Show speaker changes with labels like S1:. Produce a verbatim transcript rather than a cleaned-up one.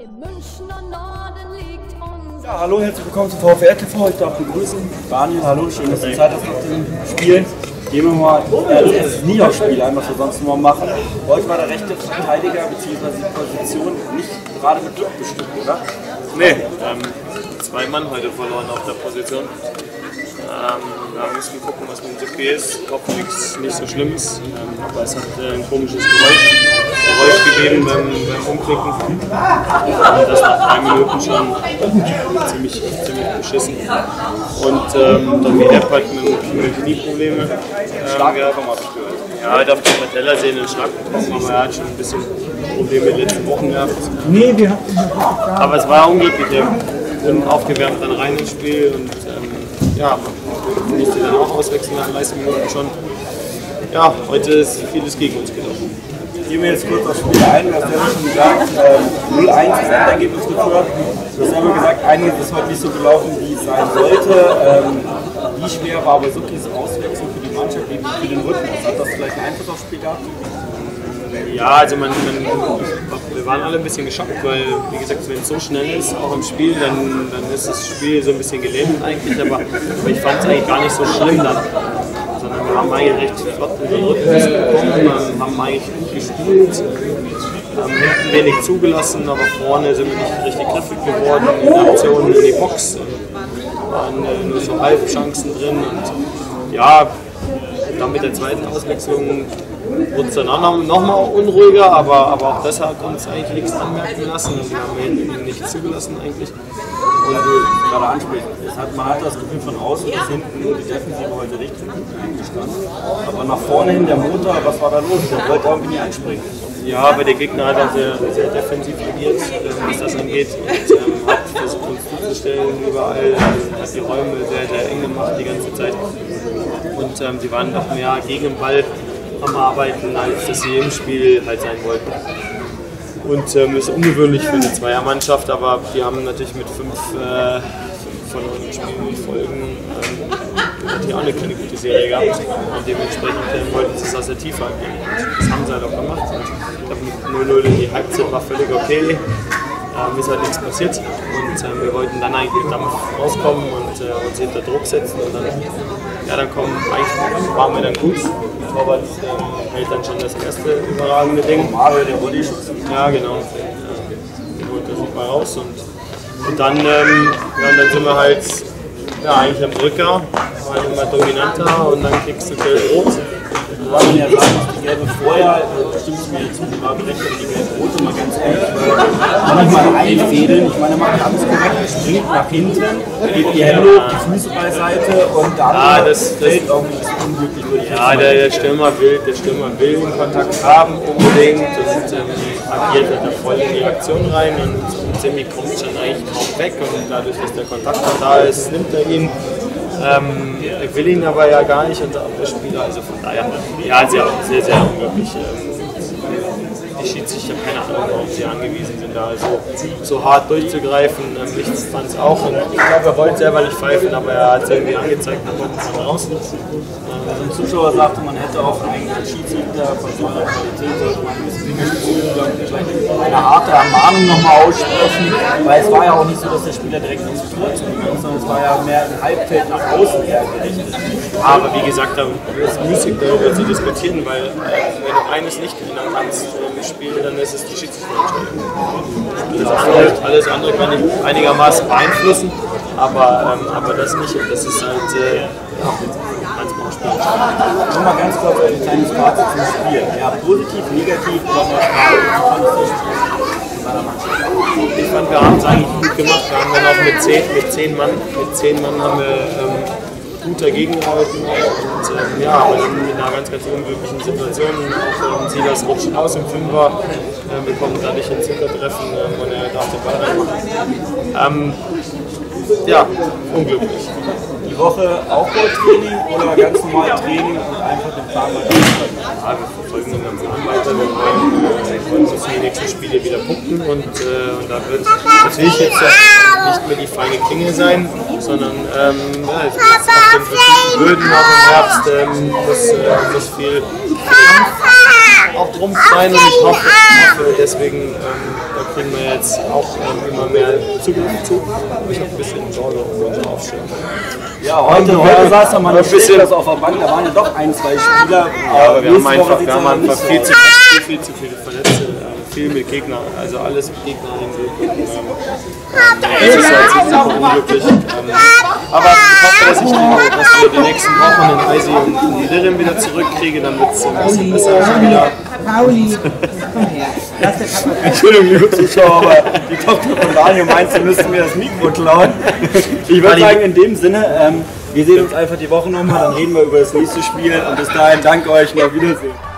S1: Im Münchner Norden liegt unser...
S2: Ja, hallo, herzlich willkommen zu VfR T V. Ich darf begrüßen Daniel, hallo, schön, dass du Zeit hast nach dem Spiel. Gehen wir mal äh, das Niederspiel ein, was wir sonst immer machen. Heute war der rechte Verteidiger bzw. die Position nicht gerade mit Glück bestimmt, oder?
S3: Nee, ähm, zwei Mann heute verloren auf der Position. Ähm, wir müssen gucken, was mit dem Tipi ist. Ich hoffe, nichts nicht so Schlimmes, ähm, aber es hat äh, ein komisches Geräusch, Geräusch gegeben beim, beim Umklicken. Und das nach drei Minuten schon ziemlich, ziemlich beschissen. Und ähm, dann die App hat mit, mit Knieprobleme. Ähm, gehabt. Ja, er darf die Patella sehen, den Schlag bekommen, aber er hat schon ein bisschen Probleme in den letzten Wochen gehabt.
S2: Nee, wir hatten
S3: Aber es war unglücklich. Wir sind aufgewärmt dann rein ins Spiel und ähm, ja, man musste dann auch auswechseln nach dreißig Minuten schon. Ja, heute ist vieles gegen uns gelaufen.
S2: Gehen wir jetzt kurz aufs Spiel ein. Du hast ja schon gesagt, äh, null eins ist das Endergebnis geführt. Du hast selber gesagt, einiges ist heute nicht so gelaufen, wie es sein sollte. Ähm, wie schwer war aber Sukis Auswechslung für die Mannschaft, für den Rhythmus? Hat das vielleicht einen Einfluss aufs Spiel gehabt?
S3: Ja, also man, man, wir waren alle ein bisschen geschockt, weil, wie gesagt, wenn es so schnell ist, auch im Spiel, dann, dann ist das Spiel so ein bisschen gelähmt eigentlich, aber, aber ich fand es eigentlich gar nicht so schlimm dann. Sondern wir haben eigentlich recht flott in den Rhythmus bekommen, haben eigentlich gut gespielt, haben hinten wenig zugelassen, aber vorne sind wir nicht richtig griffig geworden, in Aktionen in die Box, waren äh, nur so Halbchancen drin und ja, dann mit der zweiten Auswechslung wurde es dann auch noch, noch mal unruhiger, aber, aber auch das hat uns eigentlich nichts anmerken lassen und wir haben hinten nicht zugelassen eigentlich.
S2: Und du gerade ansprichst, hat, man hat das Gefühl von außen bis hinten die Defensive heute richtig gut eingestanden. Aber nach vorne hin der Motor, was war da los? Der wollte irgendwie nicht einspringen.
S3: Ja, aber der Gegner hat auch sehr, sehr defensiv agiert, was das angeht. Und ähm, hat versucht uns zuzustellen überall, hat die Räume sehr, sehr eng gemacht die ganze Zeit. Und ähm, sie waren noch mehr gegen den Ball am Arbeiten, als dass sie im Spiel halt sein wollten. Und ähm, ist ungewöhnlich für eine Zweiermannschaft, aber die haben natürlich mit fünf äh, verlorenen Spielen in Folgen ähm, die auch eine keine gute Serie gehabt. Und dementsprechend äh, wollten sie es aus der Tiefe angehen. Das haben sie halt auch gemacht. Und ich glaube, mit null null in die Halbzeit war völlig okay. Ähm, ist halt nichts passiert. Und ähm, wir wollten dann eigentlich mit Dampf rauskommen und äh, uns hinter Druck setzen. Und dann, ja, dann kommen, eigentlich waren wir dann gut. Torwart ähm, hält dann schon das erste überragende Ding.
S2: Mario, der Bodyschuss.
S3: Ja, genau. Der holt das super raus. Und, und dann, ähm, ja, und dann sind wir halt ja, eigentlich am Drücker, waren immer dominanter und dann kriegst du gelb-rot.
S2: Weil man ja sagt, dass die gelbe vorher, bestimmt mir zu, die war berechnet, die gelb-rote mal ganz ehrlich, weil manchmal einfädeln. Ich meine, er macht alles korrekt, er springt nach hinten, gibt die Hände hoch, die Füße beiseite und dann
S3: ja, das,
S2: fällt auch ein bisschen unglücklich, würde ich jetzt
S3: ja, der, der Stürmer will, der Stürmer will den Kontakt haben unbedingt und ähm, agiert halt da voll in die Aktion rein und, und Semi kommt schon eigentlich kaum weg und dadurch, dass der Kontakt dann da ist, nimmt er ihn. Ähm, ich will ihn aber ja gar nicht unter Abwehrspieler, also von daher, ja, sehr, sehr, sehr unglücklich. Ähm, die Schiedsrichter, keine Ahnung, warum sie angewiesen sind, da so, so hart durchzugreifen. Ähm, ich fand es auch und ich glaube, er wollte selber nicht pfeifen, aber er hat es irgendwie angezeigt, dann kommt man raus.
S2: Also ein Zuschauer sagte, man hätte auch einen Schiedsrichter von so einer Qualität, sollte man ein bisschen Dinge spielen, vielleicht eine harte Ermahnung nochmal aussprechen, weil es war ja auch nicht so, dass der Spieler direkt ins Tor zugegangen ist, sondern es war ja mehr ein Halbfeld nach außen eher gerichtet.
S3: Aber wie gesagt, da ist müßig darüber zu diskutieren, weil äh, wenn du eines nicht ändern kannst im Spiel, dann ist es die Schiedsrichterentscheidung. Vielleicht alles andere kann ich einigermaßen beeinflussen, aber, ähm, aber das nicht und das ist halt äh, ja, manchmal Spiel.
S2: Nur mal ganz kurz ein kleines Fazit zum Spiel. Ja, positiv, negativ, oder neutral.
S3: Ich fand, wir haben es eigentlich gut gemacht. Wir haben dann auch mit zehn, mit zehn Mann, mit zehn Mann haben wir ähm, gut dagegen gehalten. Und ähm, ja, aber dann mit einer ganz, ganz unglücklichen Situation. Auch ähm, Silas rutscht aus im Fünfer, äh, bekommt dadurch ein Zuckertreffen äh, und er darf den Ball reinmachen. Ähm, ja, unglücklich.
S2: Die Woche Aufbautraining oder ganz normal Training und einfach den Plan mal durchhalten?
S3: Ja, wir verfolgen den ganzen Plan weiter. Wir wollen, äh, wollen bis die nächsten Spiele wieder punkten und, äh, und da wird natürlich jetzt nicht mehr die feine Klinge sein, sondern ähm, ja, es wird auf den bestimmten Böden auch im Herbst ähm, muss, äh, muss viel Kampf auch drum sein und ich hoffe, hoffe deswegen ähm, kriegen wir jetzt auch ähm, immer mehr Zugriff zu. Aber ich habe ein bisschen Sorge um unsere Aufstellung.
S2: Ja, heute, heute saß man ein bisschen das auf der Bank, da waren ja doch ein, zwei Spieler.
S3: Ja, aber wir haben einfach, wir haben einfach viel, zu, viel, viel zu viele Verletzte, äh, viel mit Gegner, also alles mit Gegner hingeht. Das ist halt super unglücklich. Ähm, aber ich hoffe, dass ich die, dass wir die nächsten Wochen den Eisi und den Lirim wieder zurückkriege, dann wird es ein bisschen besser wieder.
S4: Pauli, komm her. Lass der Papa.
S2: Entschuldigung, liebe Zuschauer, aber die Tochter von Daniel meint, sie müssten mir das Mikro klauen. Ich würde sagen, in dem Sinne, ähm, wir sehen uns einfach die Woche nochmal, dann reden wir über das nächste Spiel und bis dahin danke euch und auf Wiedersehen.